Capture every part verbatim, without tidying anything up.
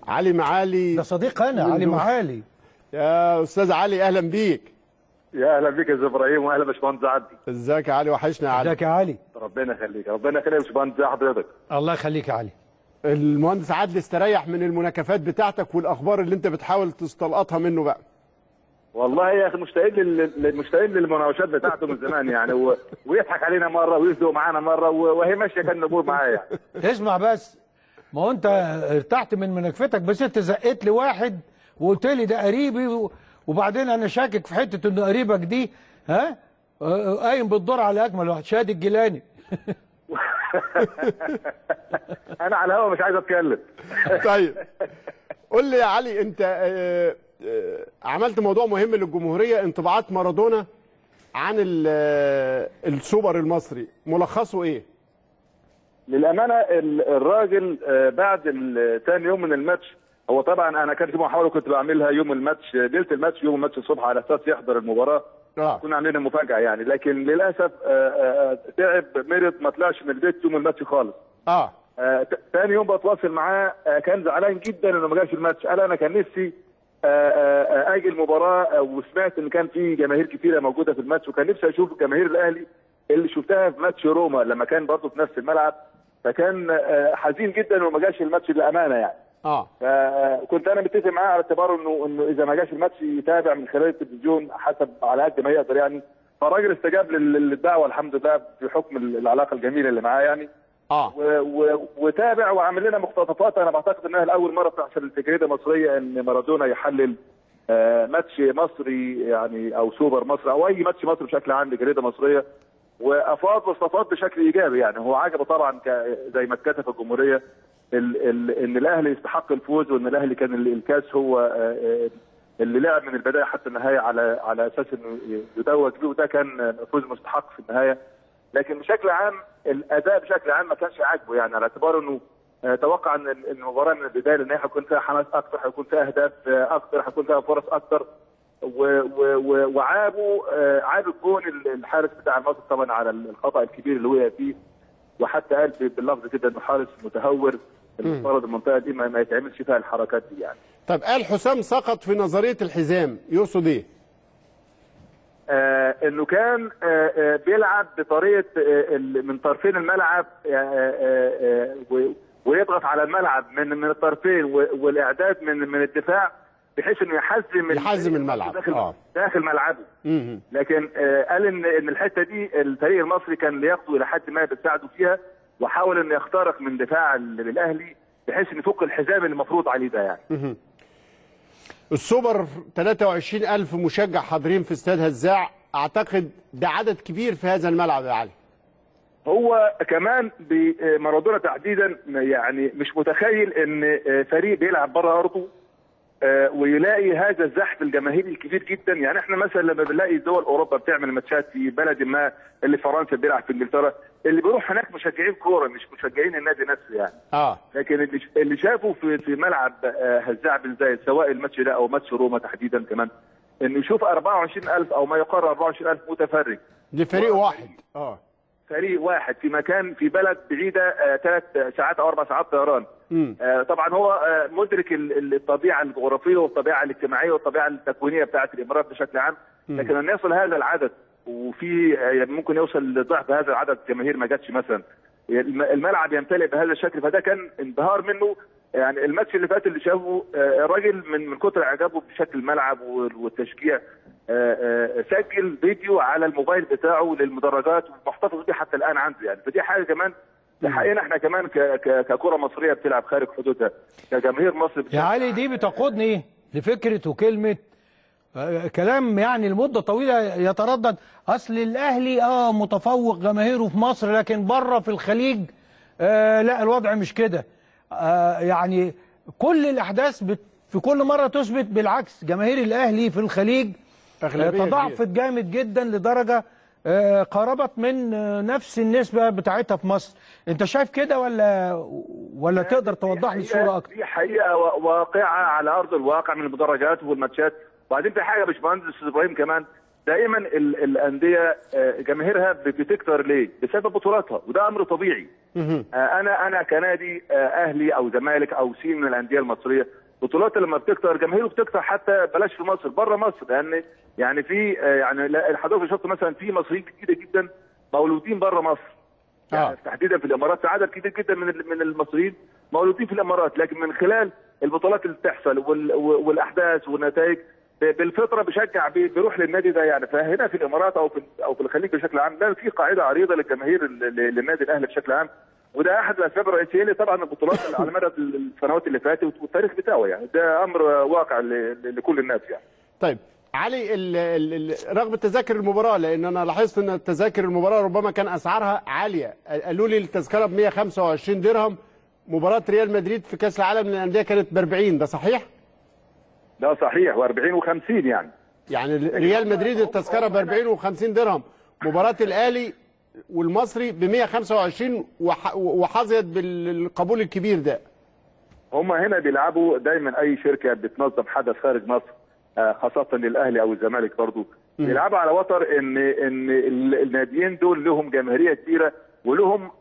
علي معالي. ده صديق انا علي معالي. يا استاذ علي اهلا بيك. يا اهلا بيك يا استاذ ابراهيم، واهلا باشمهندس عدلي. ازيك يا علي؟ وحشنا يا علي. ازيك يا علي؟ ربنا يخليك، ربنا يخليك يا باشمهندس. ازي حضرتك؟ الله يخليك يا علي. المهندس عدلي استريح من المناكفات بتاعتك والاخبار اللي انت بتحاول تستلقطها منه بقى. والله يا اخي مشتاقين مشتاقين للمناوشات بتاعته من زمان يعني و... ويضحك علينا مره ويصدق معانا مره و... وهي ماشيه كان نقول معايا يعني. اسمع بس، ما هو انت ارتحت من مناكفتك، بس انت زقيت لي واحد وقلت لي ده قريبي و... وبعدين انا شاكك في حته انه قريبك دي ها قايم بالدور على اكمل واحد، شادي الجيلاني. انا على الهوا مش عايز اتكلم. طيب قول لي يا علي، انت اه اه عملت موضوع مهم للجمهوريه، انطباعات مارادونا عن السوبر المصري، ملخصه ايه؟ للامانه الراجل بعد ثاني يوم من الماتش، هو طبعا انا كانت في محاوله كنت بعملها يوم الماتش، ليله الماتش يوم الماتش الصبح على اساس يحضر المباراه. آه. كنا عاملين مفاجاه يعني، لكن للاسف تعب مرض ما طلعش من البيت يوم الماتش خالص. اه ثاني يوم بتواصل معاه كان زعلان جدا انه ما جاش الماتش، قال انا كان نفسي اجي المباراه، وسمعت ان كان في جماهير كثيره موجوده في الماتش، وكان نفسي اشوف جماهير الاهلي اللي شفتها في ماتش روما لما كان برضه في نفس الملعب، فكان حزين جدا انه ما جاش الماتش للامانه يعني. اه فكنت انا متفق معاه على اعتبار انه انه اذا ما جاش الماتش يتابع من خلال التلفزيون حسب على قد ما يقدر يعني، فالراجل استجاب للدعوه الحمد لله بحكم العلاقه الجميله اللي معاه يعني. اه وتابع وعمل لنا مقتطفات. انا بعتقد انها لاول مره تحصل في جريده مصريه ان مارادونا يحلل آه ماتش مصري يعني او سوبر مصري او اي ماتش مصري بشكل عام لجريده مصريه، وافاض واستفاض بشكل ايجابي يعني. هو عجبه طبعا زي ما اتكتب في الجمهوريه ال ال ان الاهلي يستحق الفوز، وان الاهلي كان الكاس هو آه اللي لعب من البدايه حتى النهايه على على اساس انه يتوج بيه، وده كان فوز مستحق في النهايه. لكن بشكل عام الاداء بشكل عام ما كانش عاجبه يعني، على اعتبار انه توقع ان المباراه من البدايه للنهايه هيكون فيها حماس اكثر، هيكون فيها اهداف اكثر، هيكون فيها فرص اكثر، وعابوا عاب الجون الحارس بتاع المصري طبعا على الخطا الكبير اللي وقع فيه، وحتى قال باللفظ كده انه حارس متهور، المفترض المنطقه دي ما يتعملش فيها الحركات دي يعني. طب قال حسام سقط في نظريه الحزام، يقصد ايه؟ آه انه كان آه آه بيلعب بطريقه آه من طرفين الملعب، آه آه آه ويضغط على الملعب من من الطرفين، والاعداد من من الدفاع بحيث انه يحزم يحزم الملعب داخل اه داخل ملعبه. مم. لكن آه قال ان ان الحته دي الفريق المصري كان لياقته الى حد ما بتساعده فيها، وحاول انه يخترق من دفاع الاهلي بحيث انه يفك الحزام اللي المفروض عليه ده يعني. مم. السوبر ثلاثة وعشرين ألف مشجع حاضرين في استاد هزاع، اعتقد ده عدد كبير في هذا الملعب يا علي. هو كمان بمارادونا تحديدا يعني مش متخيل ان فريق بيلعب بره ارضه ويلاقي هذا الزحف الجماهيري الكبير جدا يعني. احنا مثلا لما بنلاقي دول اوروبا بتعمل ماتشات في بلد ما، اللي فرنسا بيلعب في انجلترا، اللي بيروح هناك مشجعين كوره مش مشجعين النادي نفسه يعني. اه لكن اللي اللي شافه في في ملعب هزاع بن زايد سواء الماتش ده او ماتش روما تحديدا كمان، انه يشوف أربعة وعشرين ألف او ما يقارب أربعة وعشرين ألف متفرج لفريق واحد. اه فريق واحد في مكان في بلد بعيده ثلاث آه ساعات او اربع ساعات طيران. آه طبعا هو آه مدرك الطبيعه الجغرافيه والطبيعه الاجتماعيه والطبيعه التكوينيه بتاعه الامارات بشكل عام، لكن ان يصل هذا العدد وفي آه ممكن يوصل لضعف هذا العدد جماهير ما جاتش مثلا، الملعب يمتلئ بهذا الشكل، فده كان انبهار منه يعني. الماتش اللي فات اللي شافه الراجل من من كتر اعجابه بشكل الملعب والتشجيع سجل فيديو على الموبايل بتاعه للمدرجات ومحتفظ بيه حتى الان عنده يعني. فدي حاجه كمان تحققنا احنا كمان ككره مصريه بتلعب خارج حدودها كجماهير مصر. يا علي دي بتقودني لفكره وكلمه كلام يعني لمده طويله يتردد، اصل الاهلي اه متفوق جماهيره في مصر، لكن بره في الخليج آه لا الوضع مش كده. آه يعني كل الاحداث بت في كل مره تثبت بالعكس، جماهير الاهلي في الخليج آه تضاعفت جامد جدا لدرجه آه قربت من آه نفس النسبه بتاعتها في مصر. انت شايف كده ولا ولا تقدر توضح لي الصوره اكتر؟ دي حقيقه واقعه على ارض الواقع من المدرجات والماتشات. وبعدين في حاجه يا باشمهندس استاذ ابراهيم كمان، دائما الانديه جماهيرها بتكتر ليه؟ بسبب بطولاتها، وده امر طبيعي. آه انا انا كنادي آه اهلي او زمالك او سين من الانديه المصريه، بطولات لما بتكتر جماهيره بتكتر، حتى بلاش في مصر، بره مصر، لان يعني في آه يعني حضرتك شفت مثلا في مصريين كتير جدا مولودين بره مصر. يعني آه. تحديدا في الامارات في عدد كتير جدا من من المصريين مولودين في الامارات، لكن من خلال البطولات اللي بتحصل والاحداث والنتائج بالفطره بشجع بيروح للنادي ده يعني. فهنا في الامارات او في او في الخليج بشكل عام لا، في قاعده عريضه للجماهير للنادي الاهلي بشكل عام، وده احد الاسباب الرئيسيه اللي طبعا البطولات اللي على مدى السنوات اللي فاتت والتاريخ بتاعه، يعني ده امر واقع لكل الناس يعني. طيب علي، ال ال رغم تذاكر المباراه، لان انا لاحظت ان تذاكر المباراه ربما كان اسعارها عاليه، قالوا لي التذكره ب مئة وخمسة وعشرين درهم، مباراه ريال مدريد في كاس العالم للانديه كانت ب أربعين، ده صحيح؟ ده صحيح، و40 وخمسين يعني. يعني ريال مدريد التذكره ب أربعين وخمسين درهم، مباراه الاهلي والمصري ب مئة وخمسة وعشرين وحظيت بالقبول الكبير ده. هم هنا بيلعبوا دايما، اي شركه بتنظم حدث خارج مصر خاصه للاهلي او الزمالك برضو بيلعبوا على وتر ان ان الناديين دول لهم جماهيريه كبيره ولهم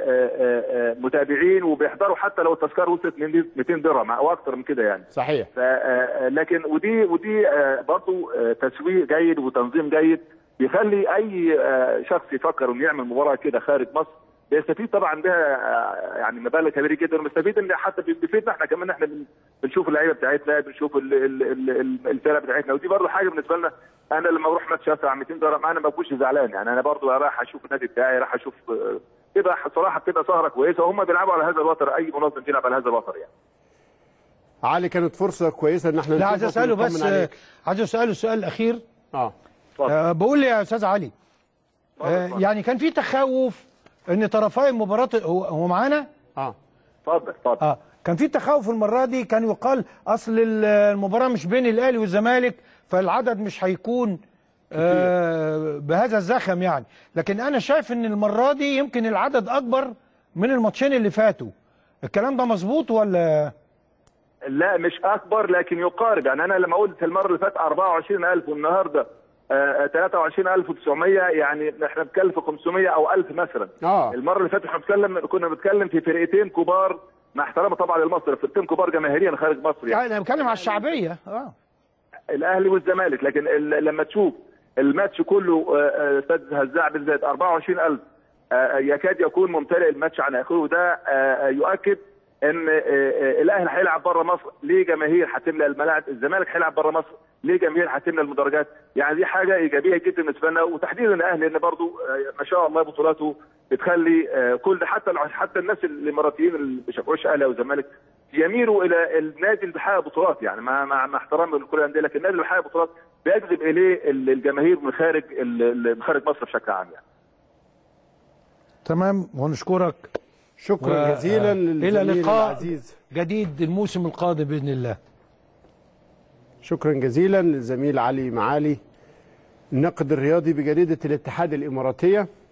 متابعين وبيحضروا، حتى لو التذكره وصلت مئتين درهم او اكثر من كده يعني. صحيح. لكن ودي ودي برضو تسويق جيد وتنظيم جيد بيخلي اي شخص يفكر انه يعمل مباراه كده خارج مصر بيستفيد طبعا بها يعني مبالغ كبيره جدا، ومستفيد ان حتى بيفيدنا احنا كمان، احنا بنشوف اللعيبه بتاعتنا، بنشوف الفرق بتاعتنا، ودي برضه حاجه بالنسبه لنا. انا لما بروح ماتش ادفع مئتين درهم انا ما بكونش زعلان يعني، انا برضه رايح اشوف النادي بتاعي، رايح اشوف كده صراحه بتبقى سهره كويسه، وهم بيلعبوا على هذا الوتر، اي منظم بيلعب على هذا الوتر يعني. علي كانت فرصه كويسه ان احنا لا عايز اساله بس، عايز اساله السؤال الاخير. اه, آه بقول لي يا استاذ علي، آه يعني كان في تخوف ان طرفي المباراه، هو هو معانا؟ اه اتفضل اتفضل. اه كان في تخوف المره دي، كان يقال اصل المباراه مش بين الاهلي والزمالك فالعدد مش هيكون آه بهذا الزخم يعني، لكن انا شايف ان المره دي يمكن العدد اكبر من الماتشين اللي فاتوا. الكلام ده مظبوط ولا؟ لا مش اكبر لكن يقارب يعني. انا لما قلت المره اللي فاتت أربعة وعشرين ألف والنهارده آه ثلاثة وعشرين ألف وتسعمية، يعني احنا بنتكلم في خمسمية او ألف مثلا. اه المره اللي فاتت احنا بنتكلم كنا بنتكلم في فرقتين كبار، مع احترامي طبعا للمصري، فرقتين كبار جماهيريا خارج مصر يعني. انا بتكلم على الشعبيه. اه الاهلي والزمالك، لكن لما تشوف الماتش كله استاذ هزاع بالذات أربعة وعشرين ألف يكاد يكون ممتلئ الماتش عن اخره، وده يؤكد ان الاهلي هيلعب بره مصر ليه جماهير هتملى الملاعب، الزمالك هيلعب بره مصر ليه جماهير هتملى المدرجات، يعني دي حاجه ايجابيه جدا بالنسبه لنا، وتحديدا الاهلي لان برضه ما شاء الله بطولاته بتخلي كل حتى حتى الناس الاماراتيين اللي ما بيشجعوش اهلي او الزمالك يميلوا الى النادي اللي بيحقق بطولات يعني، مع مع, مع احترامي لكل الانديه، لكن النادي اللي بيحقق بطولات بيجذب اليه الجماهير من خارج من خارج مصر بشكل عام يعني. تمام، ونشكرك شكرا و... جزيلا الى لقاء العزيز جديد الموسم القادم باذن الله. شكرا جزيلا للزميل علي معالي الناقد الرياضي بجريده الاتحاد الاماراتيه.